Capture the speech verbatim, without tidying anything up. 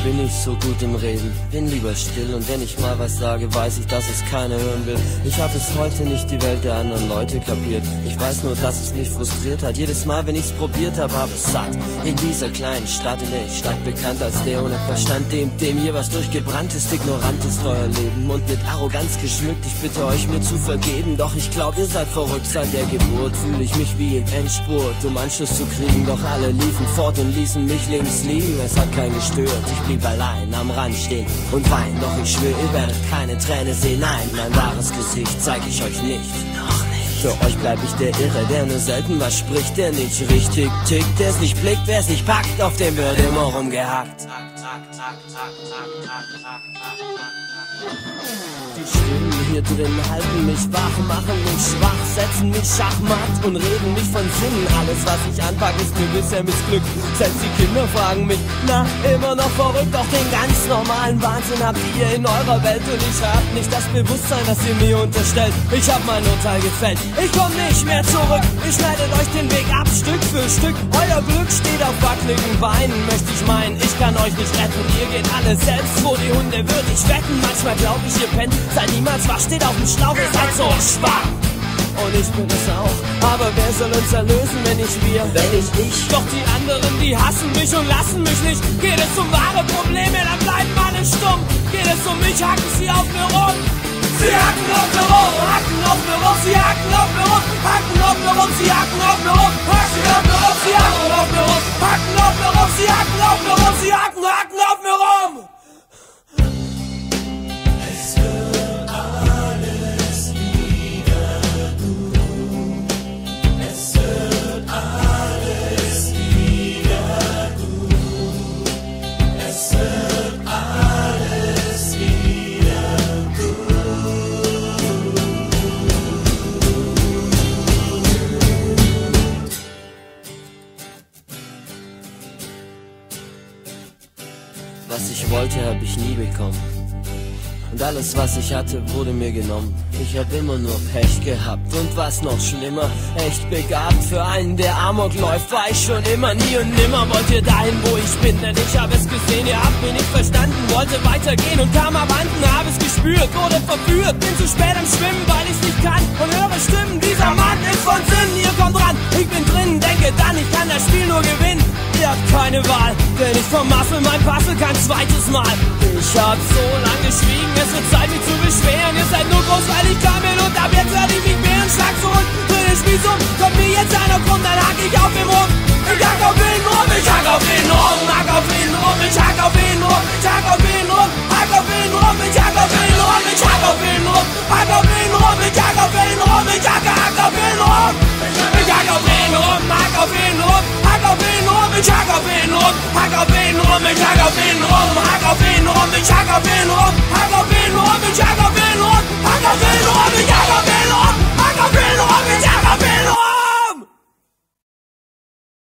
bin ich so gut im Reden, bin lieber still. Und wenn ich mal was sage, weiß ich, dass es keiner hören will. Ich hab bis heute nicht die Welt der anderen Leute kapiert. Ich weiß nur, dass es mich frustriert hat. Jedes Mal, wenn ich's probiert hab, hab es satt. In dieser kleinen Stadt, in der ich statt bekannt als der ohne Verstand, dem, dem hier was durchgebrannt ist, ignorant ist euer Leben und mit Arroganz geschmückt. Ich bitte euch, mir zu vergeben, doch ich glaub, ihr seid verrückt. Seit der Geburt fühle ich mich wie im Endspurt, um Anschluss zu kriegen. Doch alle liefen fort und ließen mich links liegen. Es hat keinen gestört, ich blieb allein am Rand stehen und wein. Doch ich schwöre, ihr werdet keine Träne sehen. Nein, mein wahres Gesicht zeig ich euch nicht. Noch nicht. Für euch bleib ich der Irre, der nur selten was spricht, der nicht richtig tickt, der es nicht blickt, wer es nicht packt, auf dem wird immer rumgehackt. Die Stimmen hier drin halten mich wach, machen mich schwach, setzen mich schachmatt und reden mich von Sinnen. Alles, was ich anpacke, ist mir bisher missglückt. Selbst die Kinder fragen mich, na, immer noch verrückt. Doch den ganz normalen Wahnsinn habt ihr in eurer Welt und ich hab nicht das Bewusstsein, das ihr mir unterstellt. Ich hab mein Urteil gefällt, ich komm nicht mehr zurück. Ihr schneidet euch den Weg ab, Stück für Stück. Euer Glück steht auf wackeligen Beinen, möchte ich meinen. Ich kann euch nicht retten, ihr geht alle selbst vor die Hunde, würde ich wetten. Manchmal glaub ich, ihr pennt, seid niemals wach, steht auf dem Schlauch, ihr seid so schwach. Und ich bin es auch, aber wer soll uns erlösen, wenn nicht wir, wenn nicht ich? Doch die anderen, die hassen mich und lassen mich nicht. Geht es um wahre Probleme, dann bleiben alle stumm. Geht es um mich, hacken sie auf mir rum. Sie hacken auf mir rum, hacken auf mir rum, sie hacken auf mir rum, hacken auf mir rum, sie hacken auf mir rum, hacken auf mir rum, sie hacken auf mir rum, hacken auf mir rum, sie hacken auf mir rum, sie hacken, hacken auf mir rum. Was ich wollte, hab ich nie bekommen. Und alles, was ich hatte, wurde mir genommen. Ich hab immer nur Pech gehabt und was noch schlimmer, echt begabt. Für einen, der Amok läuft, war ich schon immer, nie und nimmer. Wollt ihr dahin, wo ich bin, denn ich hab es gesehen. Ihr habt mich nicht verstanden, wollte weitergehen und kam abhanden, hab es gespürt, wurde verführt. Bin zu spät am Schwimmen, weil ich's nicht kann und höre Stimmen. Dieser Mann ist von Sinn, ihr kommt ran, ich bin drin, denke dann, ich kann das Spiel nur gewinnen. Ihr habt keine Wahl, denn ich vermassel mein Puzzle kein zweites Mal. Ich hab so lang geschwiegen, es wird Zeit mich zu beschweren. Ihr seid nur groß, weil ich kam bin und ab jetzt werd ich mich wehren. Schlag zurück, dreh den Spieß um, kommt mir jetzt einer krumm, dann hack ich auf ihn rum. Ich hack auf ihn rum, ich hack auf ihn rum, hack auf ihn rum, ich hack auf ihn rum, ich hack auf ihn rum, hack auf ihn rum, ich hack auf ihn rum, ich hack auf ihn rum, hack auf ihn rum, ich hack auf ihn rum, ich hack, hack auf ihn rum. Ich hack auf ihn rum, hack auf ihn rum, hack auf ihn rum, ich hack auf ihn rum,